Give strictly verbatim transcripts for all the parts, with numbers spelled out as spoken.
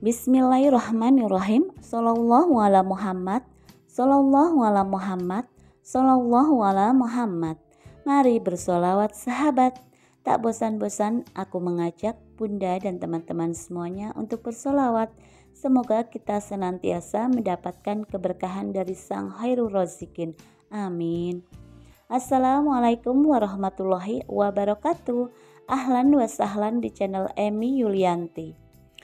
Bismillahirrahmanirrahim. Sallallahu ala Muhammad. Sallallahu ala Muhammad. Sallallahu ala Muhammad. Mari bersolawat sahabat. Tak bosan-bosan aku mengajak Bunda dan teman-teman semuanya untuk bersolawat. Semoga kita senantiasa mendapatkan keberkahan dari Sang Khairur Razikin. Amin. Assalamualaikum warahmatullahi wabarakatuh. Ahlan wa sahlan di channel Emi Yulianti.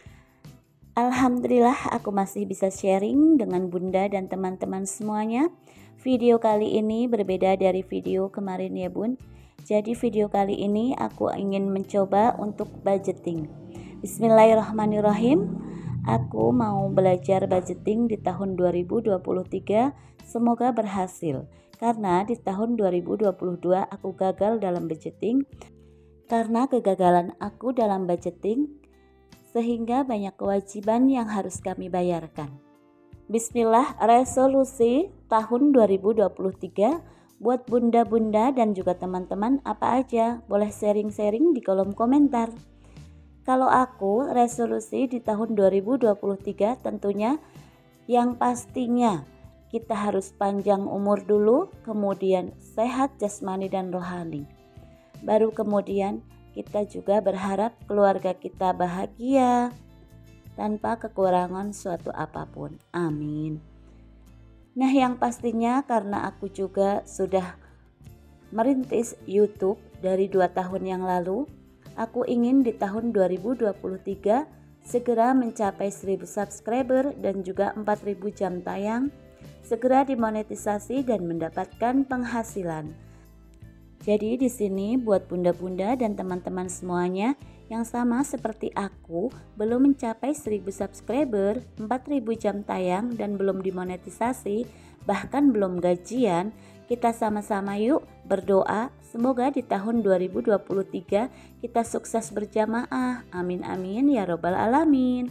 Alhamdulillah aku masih bisa sharing dengan Bunda dan teman-teman semuanya. Video kali ini berbeda dari video kemarin ya Bun. Jadi video kali ini aku ingin mencoba untuk budgeting. Bismillahirrahmanirrahim. Aku mau belajar budgeting di tahun dua ribu dua puluh tiga. Semoga berhasil. Karena di tahun dua ribu dua puluh dua aku gagal dalam budgeting. Karena kegagalan aku dalam budgeting, sehingga banyak kewajiban yang harus kami bayarkan. Bismillah, resolusi tahun dua ribu dua puluh tiga buat bunda-bunda dan juga teman-teman apa aja, boleh sharing-sharing di kolom komentar. Kalau aku resolusi di tahun dua ribu dua puluh tiga tentunya yang pastinya kita harus panjang umur dulu, kemudian sehat jasmani dan rohani. Baru kemudian kita juga berharap keluarga kita bahagia tanpa kekurangan suatu apapun. Amin. Nah, yang pastinya karena aku juga sudah merintis YouTube dari dua tahun yang lalu, aku ingin di tahun dua ribu dua puluh tiga segera mencapai seribu subscriber dan juga empat ribu jam tayang, segera dimonetisasi dan mendapatkan penghasilan. Jadi di sini buat bunda-bunda dan teman-teman semuanya yang sama seperti aku belum mencapai seribu subscriber, empat ribu jam tayang dan belum dimonetisasi, bahkan belum gajian, kita sama-sama yuk berdoa semoga di tahun dua ribu dua puluh tiga kita sukses berjamaah. Amin amin ya robbal alamin.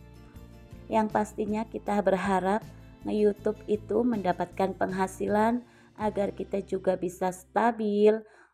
Yang pastinya kita berharap nge-YouTube itu mendapatkan penghasilan agar kita juga bisa stabil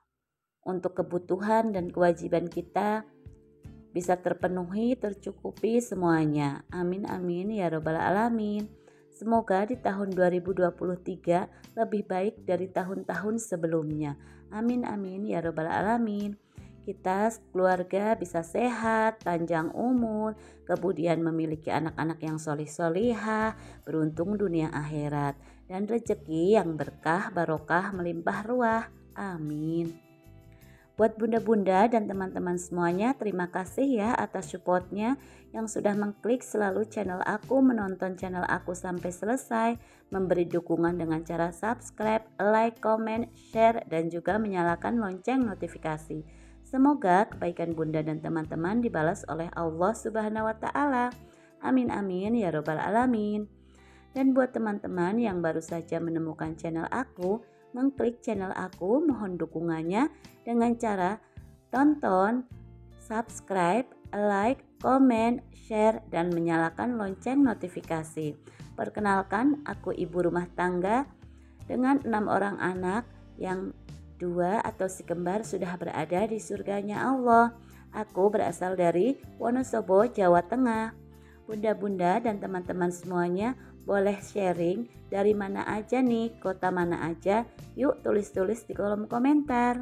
untuk kebutuhan dan kewajiban kita bisa terpenuhi, tercukupi semuanya. Amin amin ya robbal alamin. Semoga di tahun dua ribu dua puluh tiga lebih baik dari tahun-tahun sebelumnya. Amin amin ya robbal alamin. Kita keluarga bisa sehat, panjang umur, kemudian memiliki anak-anak yang solih-solihah, beruntung dunia akhirat, dan rezeki yang berkah, barokah, melimpah ruah. Amin. Buat bunda-bunda dan teman-teman semuanya, terima kasih ya atas supportnya yang sudah mengklik selalu channel aku, menonton channel aku sampai selesai, memberi dukungan dengan cara subscribe, like, comment, share, dan juga menyalakan lonceng notifikasi. Semoga kebaikan bunda dan teman-teman dibalas oleh Allah Subhanahu wa Ta'ala. Amin amin ya robbal alamin. Dan buat teman-teman yang baru saja menemukan channel aku, mengklik channel aku, mohon dukungannya dengan cara tonton, subscribe, like, comment, share, dan menyalakan lonceng notifikasi. Perkenalkan, aku ibu rumah tangga dengan enam orang anak yang dua atau si kembar sudah berada di surganya Allah. Aku berasal dari Wonosobo, Jawa Tengah. Bunda-bunda dan teman-teman semuanya boleh sharing dari mana aja nih, kota mana aja. Yuk tulis-tulis di kolom komentar.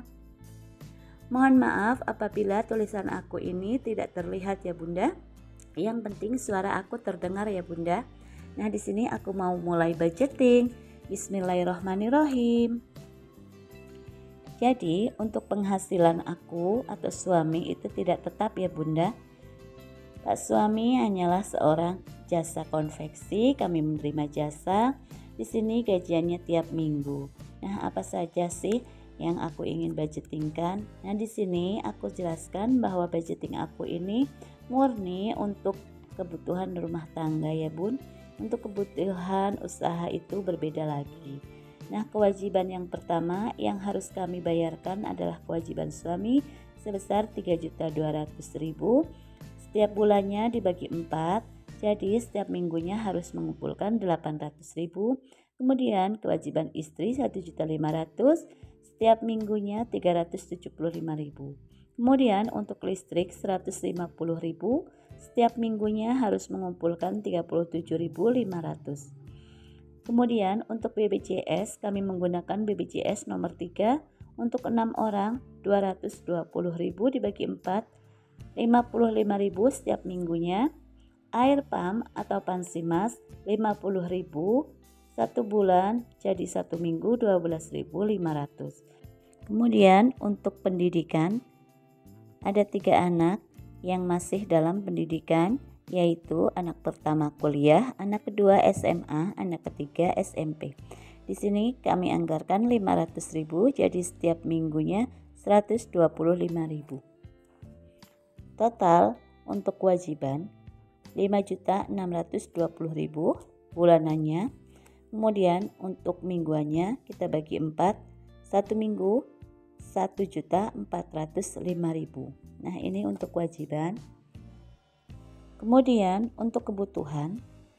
Mohon maaf apabila tulisan aku ini tidak terlihat ya Bunda. Yang penting suara aku terdengar ya Bunda. Nah, di sini aku mau mulai budgeting. Bismillahirrahmanirrahim. Jadi untuk penghasilan aku atau suami itu tidak tetap ya Bunda. Pak suami hanyalah seorang jasa konveksi, kami menerima jasa. Di sini gajiannya tiap minggu. Nah, apa saja sih yang aku ingin budgetingkan? Nah, di sini aku jelaskan bahwa budgeting aku ini murni untuk kebutuhan rumah tangga ya Bun. Untuk kebutuhan usaha itu berbeda lagi. Nah, kewajiban yang pertama yang harus kami bayarkan adalah kewajiban suami sebesar tiga juta dua ratus ribu. Setiap bulannya dibagi empat, jadi setiap minggunya harus mengumpulkan delapan ratus ribu. Kemudian kewajiban istri satu juta lima ratus ribu, setiap minggunya tiga ratus tujuh puluh lima ribu. Kemudian untuk listrik seratus lima puluh ribu, Setiap minggunya harus mengumpulkan tiga puluh tujuh ribu lima ratus. Kemudian untuk B B J S kami menggunakan B B J S nomor tiga untuk enam orang dua ratus dua puluh ribu dibagi empat, lima puluh lima ribu setiap minggunya. Air pump atau pansimas lima puluh ribu satu bulan, jadi satu minggu dua belas ribu lima ratus. Kemudian untuk pendidikan ada tiga anak yang masih dalam pendidikan, yaitu anak pertama kuliah, anak kedua S M A, anak ketiga S M P. Di sini kami anggarkan lima ratus ribu, jadi setiap minggunya seratus dua puluh lima ribu. Total untuk kewajiban lima juta enam ratus dua puluh ribu bulanannya. Kemudian untuk mingguannya kita bagi empat, satu minggu satu juta empat ratus lima ribu. Nah, ini untuk kewajiban. Kemudian untuk kebutuhan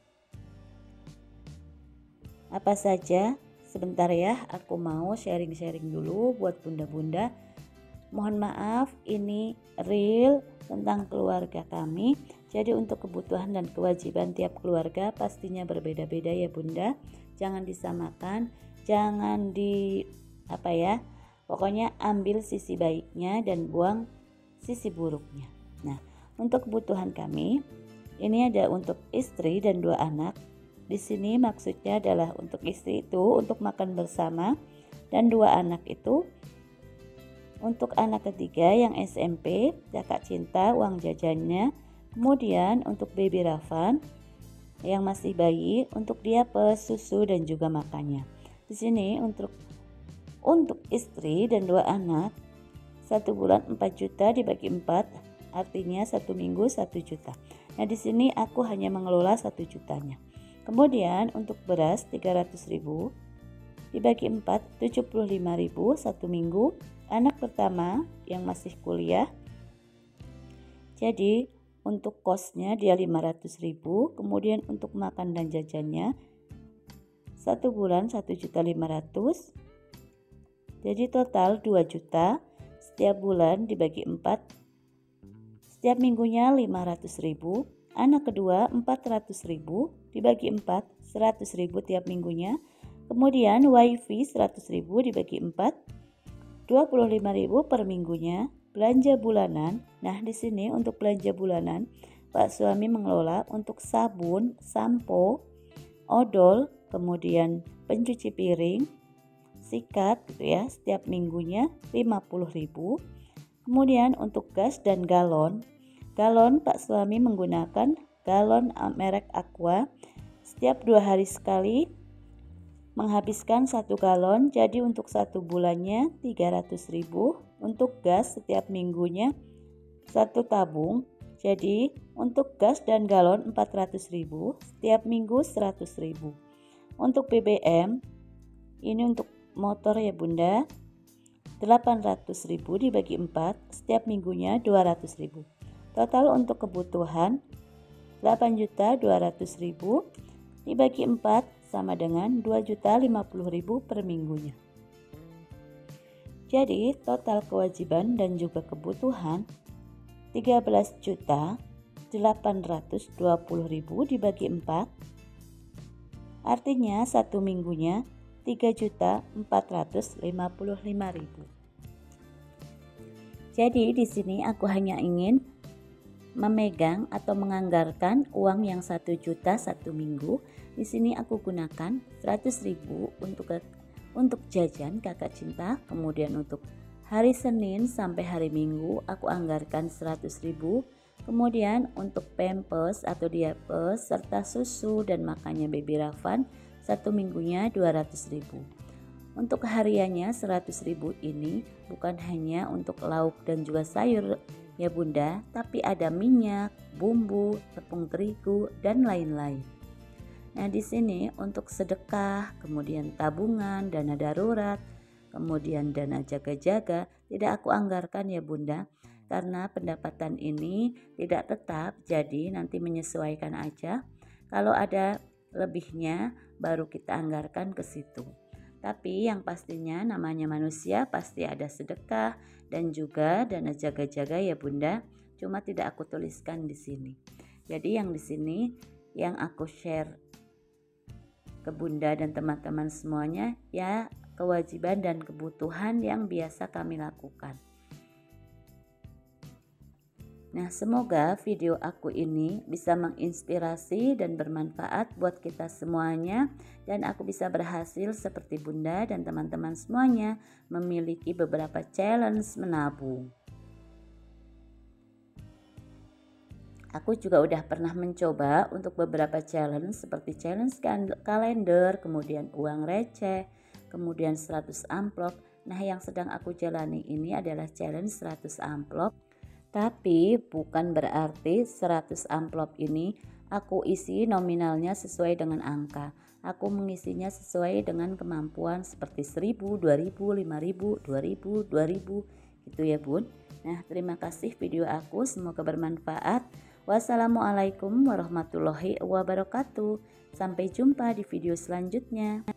apa saja? Sebentar ya, aku mau sharing-sharing dulu buat bunda-bunda. Mohon maaf, ini real tentang keluarga kami. Jadi untuk kebutuhan dan kewajiban tiap keluarga pastinya berbeda-beda ya bunda. Jangan disamakan, jangan di apa ya, pokoknya ambil sisi baiknya dan buang sisi buruknya. Nah, untuk kebutuhan kami ini ada untuk istri dan dua anak. Di sini maksudnya adalah untuk istri itu untuk makan bersama, dan dua anak itu untuk anak ketiga yang S M P, kakak cinta uang jajannya. Kemudian untuk baby Rafan yang masih bayi, untuk dia pes, susu dan juga makannya. Di sini untuk untuk istri dan dua anak satu bulan empat juta dibagi empat, artinya satu minggu satu juta. Nah, di sini aku hanya mengelola satu jutanya. Kemudian untuk beras tiga ratus ribu dibagi empat, tujuh puluh lima ribu satu minggu. Anak pertama yang masih kuliah, jadi untuk kosnya dia lima ratus ribu. Kemudian untuk makan dan jajannya satu bulan satu juta lima ratus, jadi total dua juta. Setiap bulan dibagi empat, setiap minggunya lima ratus ribu. Anak kedua empat ratus ribu dibagi empat, seratus ribu tiap minggunya. Kemudian wifi seratus ribu dibagi empat, dua puluh lima ribu per minggunya. Belanja bulanan. Nah, di sini untuk belanja bulanan Pak suami mengelola untuk sabun, sampo, odol, kemudian pencuci piring, sikat gitu ya, setiap minggunya lima puluh ribu. Kemudian untuk gas dan galon. Galon Pak suami menggunakan galon merek Aqua. Setiap dua hari sekali menghabiskan satu galon, jadi untuk satu bulannya tiga ratus ribu. Untuk gas setiap minggunya satu tabung, jadi untuk gas dan galon empat ratus ribu, setiap minggu seratus ribu. Untuk B B M ini untuk motor ya bunda, delapan ratus ribu dibagi empat, setiap minggunya dua ratus ribu. Total untuk kebutuhan delapan juta dua ratus ribu dibagi empat sama dengan dua juta lima puluh ribu per minggunya. Jadi total kewajiban dan juga kebutuhan tiga belas juta delapan ratus dua puluh ribu dibagi empat, artinya satu minggunya tiga juta empat ratus lima puluh lima ribu. Jadi di sini aku hanya ingin memegang atau menganggarkan uang yang satu juta satu minggu. Di sini aku gunakan seratus ribu untuk untuk jajan kakak cinta. Kemudian untuk hari Senin sampai hari Minggu aku anggarkan seratus ribu. Kemudian untuk pampers atau diapers serta susu dan makannya baby Rafan satu minggunya dua ratus ribu. Untuk hariannya seratus ribu ini bukan hanya untuk lauk dan juga sayur ya bunda, tapi ada minyak, bumbu, tepung terigu dan lain-lain. Nah, di sini untuk sedekah, kemudian tabungan, dana darurat, kemudian dana jaga-jaga tidak aku anggarkan ya bunda, karena pendapatan ini tidak tetap, jadi nanti menyesuaikan aja. Kalau ada lebihnya baru kita anggarkan ke situ. Tapi yang pastinya namanya manusia pasti ada sedekah dan juga dana jaga-jaga ya bunda. cuma tidak aku tuliskan di sini. Jadi yang di sini yang aku share ke Bunda dan teman-teman semuanya ya kewajiban dan kebutuhan yang biasa kami lakukan. Nah, semoga video aku ini bisa menginspirasi dan bermanfaat buat kita semuanya, dan aku bisa berhasil seperti Bunda dan teman-teman semuanya memiliki beberapa challenge menabung. Aku juga udah pernah mencoba untuk beberapa challenge seperti challenge kalender, kemudian uang receh, kemudian seratus amplop. Nah, yang sedang aku jalani ini adalah challenge seratus amplop. Tapi bukan berarti seratus amplop ini aku isi nominalnya sesuai dengan angka. Aku mengisinya sesuai dengan kemampuan seperti seribu, dua ribu, lima ribu, dua ribu, dua ribu gitu ya Bun. Nah, terima kasih video aku, semoga bermanfaat. Wassalamualaikum warahmatullahi wabarakatuh. Sampai jumpa di video selanjutnya.